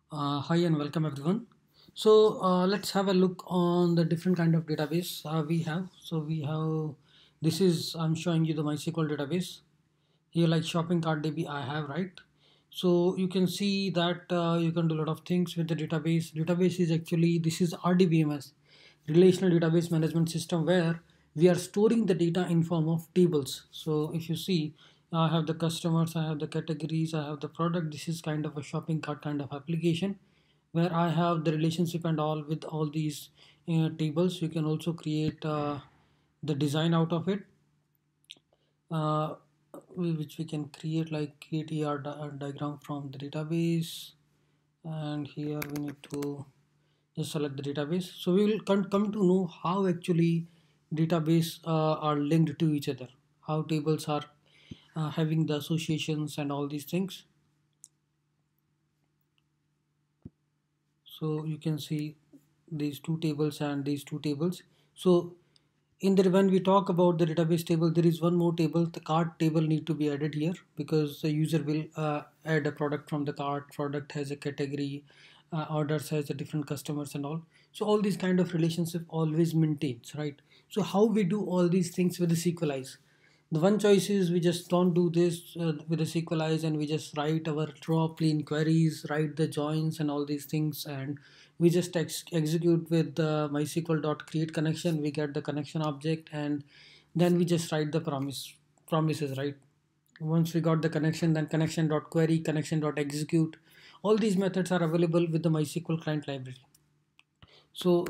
Hi and welcome everyone. So let's have a look on the different kind of database we have. This is I'm showing you the MySQL database. Here like shopping cart DB I have, right? So you can see that you can do a lot of things with the database. Database is actually this is RDBMS, Relational Database Management System, where we are storing the data in form of tables. So if you see, I have the customers, I have the categories, I have the product. This is kind of a shopping cart kind of application where I have the relationship and all with all these tables. You can also create the design out of it, uh, which we can create like create diagram from the database, and here we need to just select the database. So we will come to know how actually database are linked to each other, how tables are having the associations and all these things. So you can see these two tables and these two tables. So in the when we talk about the database table, there is one more table, the cart table need to be added here, because the user will add a product from the cart. Product has a category, orders has a different customers and all. So all these kind of relationship always maintains, right? So how we do all these things with the SQLize? The one choice is we just don't do this with the SQLize, and we just write our drop clean queries, write the joins and all these things, and we just execute with the MySQL.create connection. We get the connection object, and then we just write the promises, right? Once we got the connection, then connection.query, connection.execute. All these methods are available with the MySQL client library. So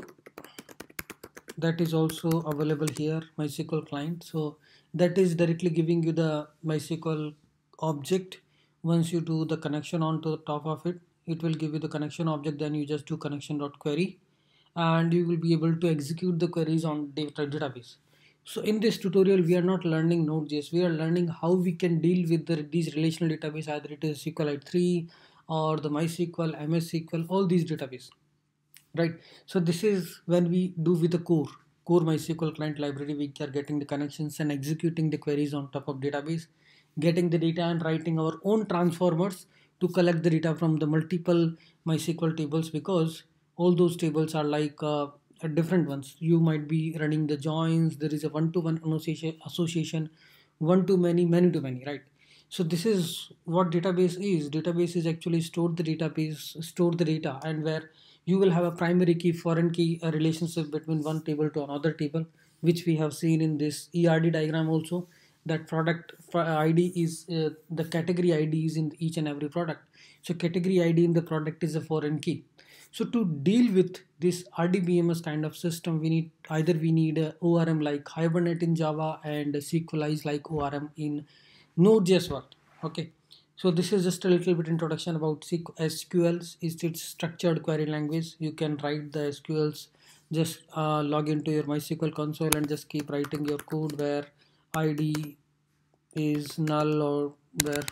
that is also available here, MySQL client. So that is directly giving you the MySQL object. Once you do the connection onto the top of it, it will give you the connection object. Then you just do connection.query, and you will be able to execute the queries on database. So in this tutorial, we are not learning Node.js. We are learning how we can deal with these relational database, either it is SQLite 3 or the MySQL, MS SQL, all these database, right? So this is when we do with the core MySQL client library. We are getting the connections and executing the queries on top of database, getting the data and writing our own transformers to collect the data from the multiple MySQL tables, because all those tables are like different ones. You might be running the joins, there is a one-to-one association, one to many, many to many, right? So this is what database is. Database is actually store the data, and where you will have a primary key, foreign key, a relationship between one table to another table, which we have seen in this ERD diagram also. That product ID is the category ID is in each and every product. So category ID in the product is a foreign key. So to deal with this RDBMS kind of system, we need a ORM like Hibernate in Java and SQLize like ORM in Node.js world. Okay. So this is just a little bit introduction about SQLs. It's structured query language. You can write the SQLs. Just log into your MySQL console and just keep writing your code where ID is null, or where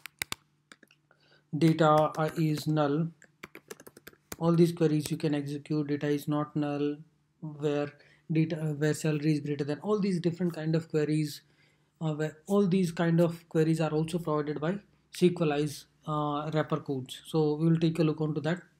data is null. All these queries you can execute. Data is not null, where where salary is greater than. All these different kind of queries, where all these kind of queries are also provided by SQLize wrapper codes. So we will take a look onto that.